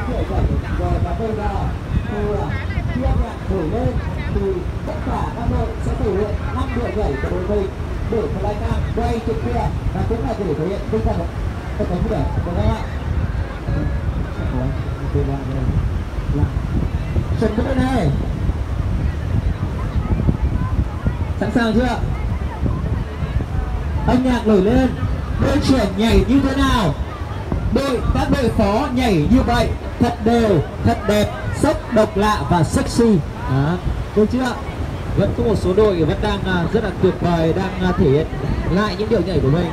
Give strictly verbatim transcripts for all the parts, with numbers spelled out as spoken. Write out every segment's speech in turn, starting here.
điệu nhảy rồi và bây giờ thì khi âm nhạc thổi lên thì tất cả các đội sẽ thể hiện năm điệu nhảy của đội mình để flycam quay trên kia và cũng là để thể hiện tinh thần tất cả những điểm của các bạn. Chuẩn bị này, sẵn sàng chưa? Âm nhạc nổi lên, đội trưởng nhảy như thế nào? Đội các đội phó nhảy như vậy, thật đều, thật đẹp, sốc, độc lạ và sexy. Đó, được chưa? Vẫn có một số đội vẫn đang rất là tuyệt vời, đang thể hiện lại những điệu nhảy của mình.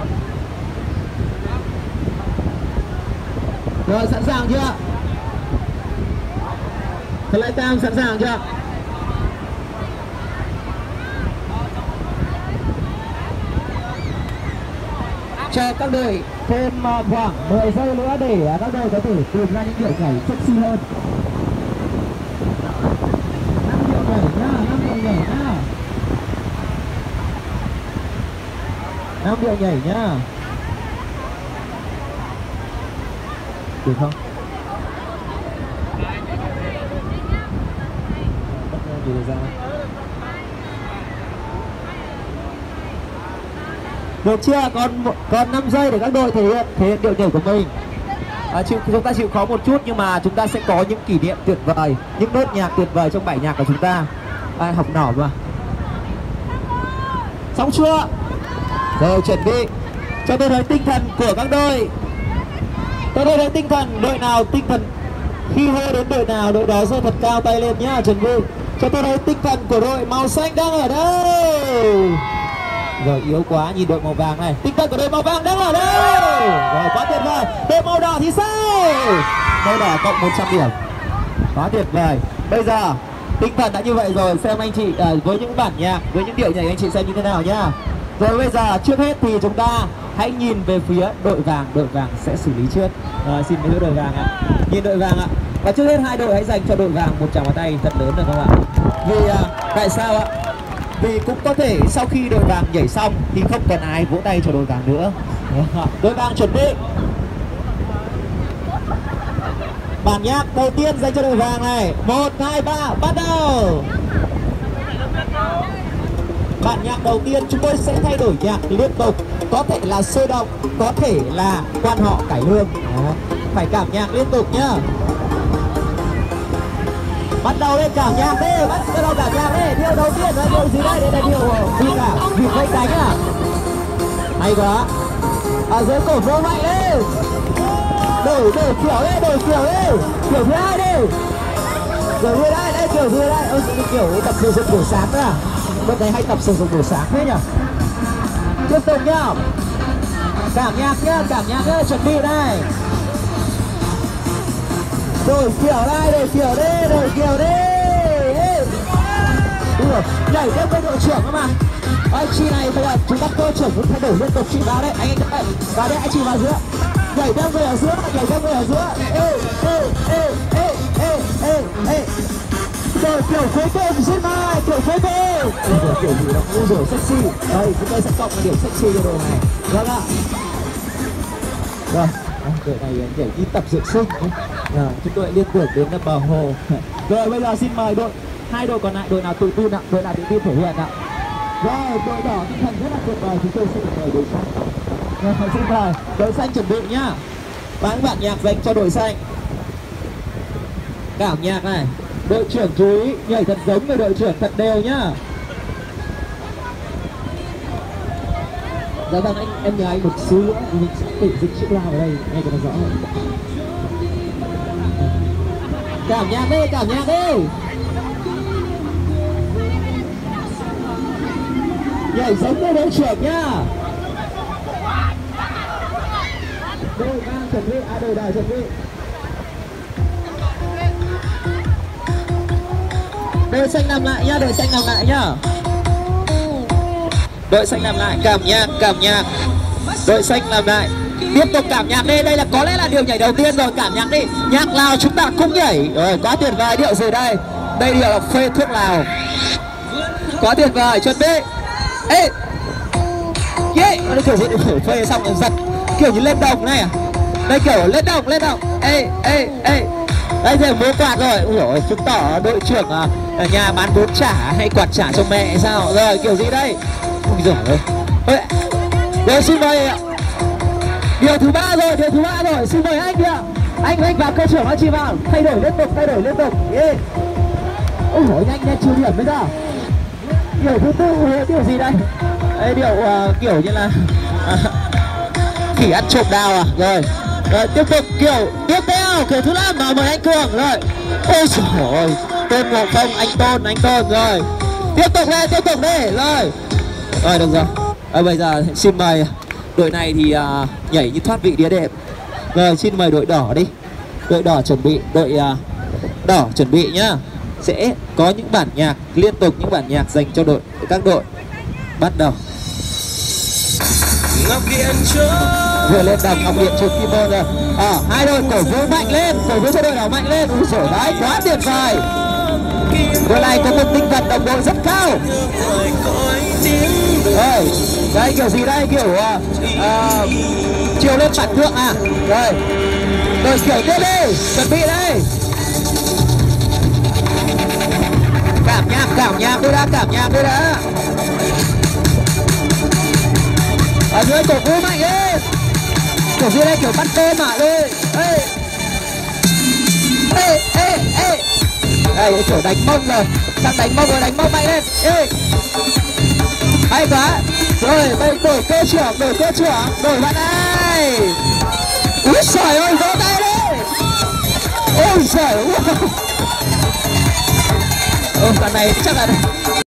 Rồi, sẵn sàng chưa? Flycam sẵn sàng chưa? Cho các đội thêm khoảng mười giây nữa để các đội có thể tìm ra những điệu nhảy sexy hơn. năm điệu nhảy nhá, năm điệu nhảy nhá. năm điệu nhảy nhá. Được không? Bắt gì ra? Được chưa? Còn còn năm giây để các đội thể hiện thể hiện điệu nhảy của mình. À, chịu, chúng ta chịu khó một chút nhưng mà chúng ta sẽ có những kỷ niệm tuyệt vời, những nốt nhạc tuyệt vời trong bài nhạc của chúng ta. À, học nỏ mà. Xong chưa? Rồi chuẩn bị. Cho tôi thấy tinh thần của các đội. Tôi thấy tinh thần đội nào tinh thần khi hô đến đội nào đội đó giơ thật cao tay lên nhá. Chuẩn bị. Cho tôi thấy tinh thần của đội màu xanh đang ở đâu? Rồi yếu quá, nhìn đội màu vàng này. Tinh thần của đội màu vàng đang ở đâu? Rồi quá tuyệt vời. Đội màu đỏ thì sao? Màu đỏ cộng một trăm điểm. Quá tuyệt vời. Bây giờ tinh thần đã như vậy rồi, xem anh chị à, với những bản nhạc, với những điệu nhảy anh chị xem như thế nào nhá. Rồi bây giờ trước hết thì chúng ta hãy nhìn về phía đội vàng, đội vàng sẽ xử lý trước. Rồi xin mấy đội vàng ạ. Nhìn đội vàng ạ. Và trước hết hai đội hãy dành cho đội vàng một tràng pháo tay thật lớn được không ạ? Vì à, tại sao ạ? Vì cũng có thể sau khi đội vàng nhảy xong thì không còn ai vỗ tay cho đội vàng nữa. Đội vàng chuẩn bị. Bản nhạc đầu tiên dành cho đội vàng này. Một, hai, ba, bắt đầu. Bản nhạc đầu tiên chúng tôi sẽ thay đổi nhạc liên tục. Có thể là sôi động, có thể là quan họ cải lương. Đó. Phải cảm nhạc liên tục nhá. Bắt đầu lên cảm nhạc đi, bắt đầu cảm nhạc đi. Điều đầu tiên là điều gì đây? Đây là điều gì cả? Việc vẫy cánh à? Hay quá. Ở dưới cổ vô mạnh lên. Đổi đổi kiểu đi, đổi kiểu đi. Kiểu thứ hai đi. Kiểu thứ hai đây, kiểu thứ hai. Ôi, kiểu tập sử dụng buổi sáng nữa à? Bên này hay tập sử dụng buổi sáng thế nhỉ? Tiếp tục nhá. Cảm nhạc nhá, cảm nhạc nhá, chuẩn bị đây. Đổi kiểu đây, đổi kiểu đi, đổi kiểu đi. Đúng rồi, nhảy tiếp với đội trưởng cơ mà. Anh chị này bây giờ chúng ta cơ trưởng cũng thay đổi liên tục, chị vào đây, anh anh đây, vào đây anh chị vào giữa. Nhảy theo người ở giữa, nhảy theo người ở giữa. Ê, ê, ê, ê, ê, ê, ê. Rồi kiểu phối tên xin mai, kiểu phối tên. Kiểu gì đó, ôi dồi sexy. Đây, chúng tôi sẽ cộng một điểm sexy cho đồ này. Vâng ạ. Rồi, đội này nhảy như tập dưỡng sinh. À, chúng tôi liên tưởng đến bờ hồ. Rồi bây giờ xin mời đội hai đội còn lại, đội nào tự tin ạ, đội nào tự tin thể hiện ạ. Rồi đội đỏ tinh thần rất là tuyệt vời, chúng tôi sẽ mời đội xanh. Rồi xin mời đội xanh chuẩn bị nhá. Bán bản nhạc dành cho đội xanh. Cảm nhạc này. Đội trưởng chú ý nhảy thật giống với đội trưởng, thật đều nhá. Dạ vâng, anh em nhờ anh một xíu nữa mình sẽ tự dịch chữ lao ở đây nghe cho nó rõ hơn. Cảm nhạc đi, cảm nhạc đi. Nhảy giống với đội trưởng nhá. Đội vàng chuẩn bị, à đội đỏ chuẩn bị. Đội xanh làm lại nhá, đội xanh làm lại nhá. Đội xanh làm lại, cảm nhạc, cảm nhạc. Đội xanh làm lại. Tiếp tục cảm nhạc đi, đây là có lẽ là điều nhảy đầu tiên rồi, cảm nhạc đi. Nhạc Lào chúng ta cũng nhảy. Rồi, quá tuyệt vời, điệu gì đây? Đây điệu là phê thuốc Lào. Quá tuyệt vời, chuẩn bị. Ê. Yeah, nó kiểu gì phê xong rồi giật. Kiểu như lên đồng này à? Đây kiểu lên đồng, lên đồng. Ê, ê, ê. Đây giờ mua quạt rồi. Ui dồi, chứng tỏ đội trưởng à, ở nhà bán bún chả hay quạt chả cho mẹ sao? Rồi kiểu gì đây? Ui dồi ơi. Rồi xin mời điều thứ ba rồi, điều thứ ba rồi, xin mời anh kìa. Anh anh vào cơ trưởng anh chị vào, thay đổi liên tục, thay đổi liên tục. Yeah. Ôi dồi, nhanh nhanh trừ điểm bây giờ. Điều thứ tư, điều gì đây? Đây điều uh, kiểu như là uh, khỉ ăn trộm đào à? Rồi. Rồi tiếp tục kiểu tiếp theo kiểu thứ năm vào mời anh Cường rồi. Ôi trời ơi, Tôn Ngộ Không, anh Tôn, anh Tôn rồi. Tiếp tục đây, tiếp tục đi, rồi. Rồi được rồi. À, bây giờ xin mời đội này thì uh, nhảy như thoát vị đĩa đệm. Rồi xin mời đội đỏ đi. Đội đỏ chuẩn bị, đội uh, đỏ chuẩn bị nhá. Sẽ có những bản nhạc liên tục, những bản nhạc dành cho đội các đội. Bắt đầu. Ngọc Điện vừa lên đọc Ngọc Điện chụp kim môn rồi. À, hai đội cổ vũ mạnh lên, cổ vũ cho đội đỏ mạnh lên. Ui giời đấy, quá tuyệt vời. Đội này có một tinh thần đồng đội rất cao. Rồi, đây kiểu gì đây, kiểu uh, uh, chiều lên phản thượng à. Rồi, rồi kiểu tiếp đi, chuẩn bị đây. Cảm nhạc, cảm nhạc đi đã, cảm nhạc đi đã. Ở dưới cổ vũ mạnh đi. Kiểu gì đây, kiểu bắt tôm à đi. Ê ê ê ê. Đây kiểu đánh mông rồi, sang đánh mông rồi, đánh mông mạnh lên. Ê hay quá. Rồi bây đổi cơ trưởng, đổi cơ trưởng, đổi bạn này. Úi trời ơi, vỗ tay đi. Ôi trời ơi. Ôi bạn này chắc là